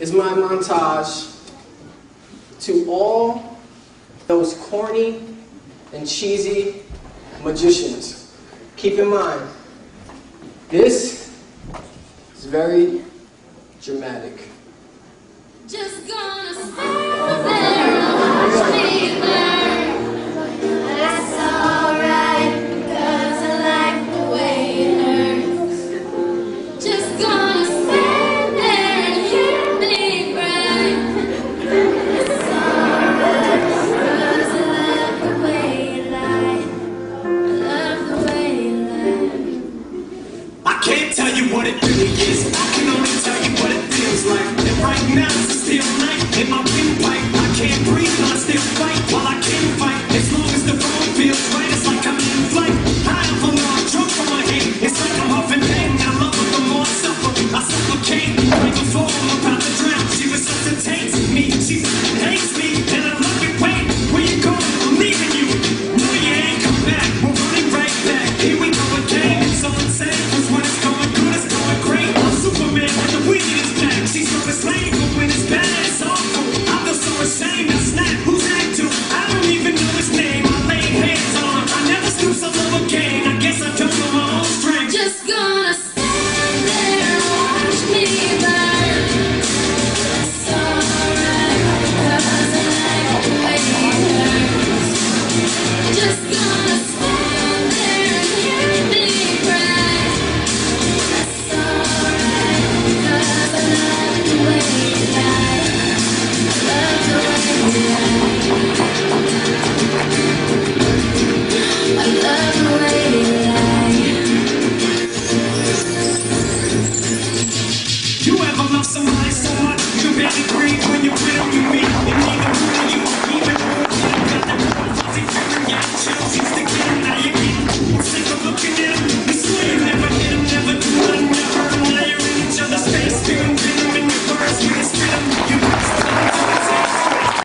is my montage to all those corny and cheesy magicians. Keep in mind, this is very dramatic. Just gonna stand there and watch me burn. That's alright, cause I like the way it hurts. Just gonna stand there and hear me burn. That's alright, cause I love the way you lie. I love the way you lie. I can't tell you what it really is. I can only tell you what it feels like. And right now it's a steel night in my windpipe. I can't breathe, but I still fight while I can fight. As long as the road feels right, it's like I'm in flight. High up on the drunk from my head. It's like I'm huffing pain. I love her, the more I suffer. I suffocate right before I'm about to drown. She resuscitates me. She hates me, and I love it. Wait, where you going? I'm leaving you. No, you ain't come back. We're running right back. Here we go again. It's all insane. Cause when it's going good, it's going great. I'm Superman when the wind is back. She's so slave, but when it's bad, it's awful. I feel so ashamed. I snap. Who's that to? I don't even know his name. I lay hands on him. I never stoop so low again. I guess I don't know my own strength. Just gonna stand there and watch me burn. That's alright, cause I like the way it hurts. Just gonna stand there and hear me cry. That's alright, cause I love the way you lie. I love the way you lie. I love the way you lie. You ever love somebody so much you can barely breathe when you're